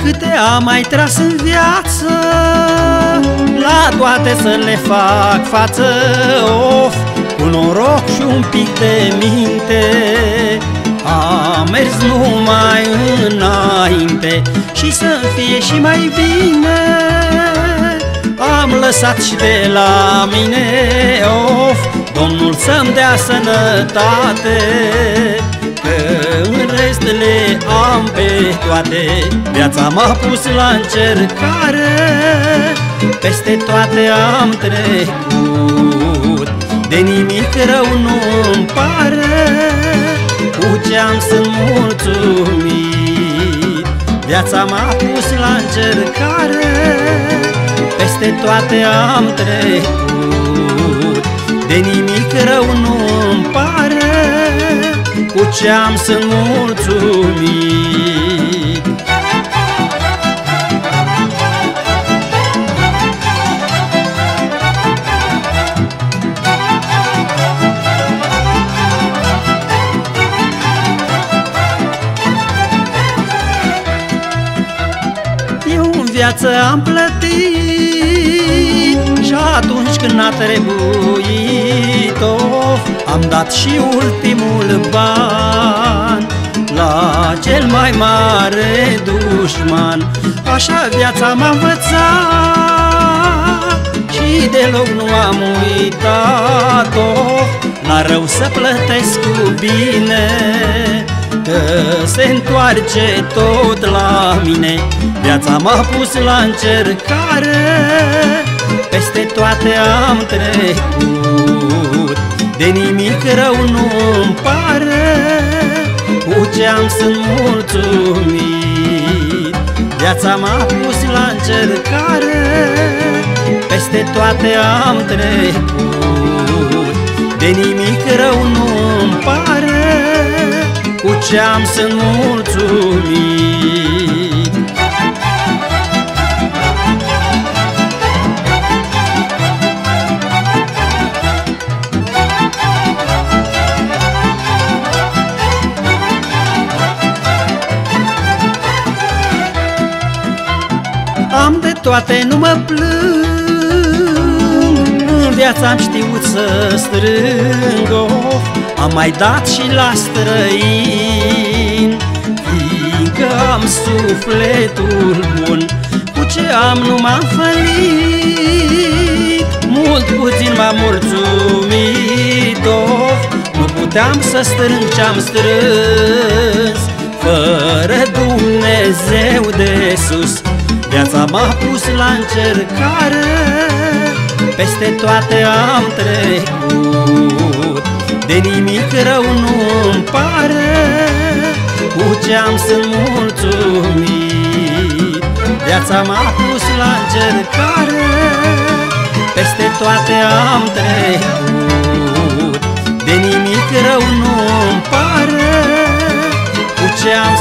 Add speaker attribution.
Speaker 1: Câte am mai tras în viață, la toate să le fac față. Of, cu noroc și un pic de minte, am mers numai înainte. Și să fie și mai bine, am lăsat și de la mine. Of, Domnul să-mi dea sănătate, că în rest le am pe toate. Viața m-a pus la încercare, peste toate am trecut. De nimic rău nu-mi pare, cu ce-am sunt mulțumit. Viața m-a pus la încercare, peste toate am trecut. De nimic rău nu-mi pare, cu ce-am sunt mulțumit. Eu în viață am plătit și atunci când n-a trebuit, of, am dat și ultimul ban la cel mai mare dușman. Așa viața m-a învățat și deloc nu am uitat. Of, n-a rău să plătesc cu bine, că se întoarce tot la mine. Viața m-a pus la încercare, peste toate am trecut. De nimic rău nu-mi pare, cu ce-am sunt mulțumit. Viața m-a pus la încercare, peste toate am trecut. De nimic rău nu-mi pare, cu ce-am sunt mulțumit. Am de toate, nu mă plâng, în viața am știut să strâng. Of, am mai dat și la străin, fiindcă am sufletul bun. Cu ce am nu m-am fălit, mult puțin m-am mulțumit. Of, nu puteam să strâng ce-am strâns, fără Dumnezeu de sus. Viața m-a pus la încercare, peste toate am trecut. De nimic rău nu-mi pare, cu ce-am sunt mulțumit. Viața m-a pus la încercare, peste toate am trecut. De nimic rău nu-mi pare, cu ce-am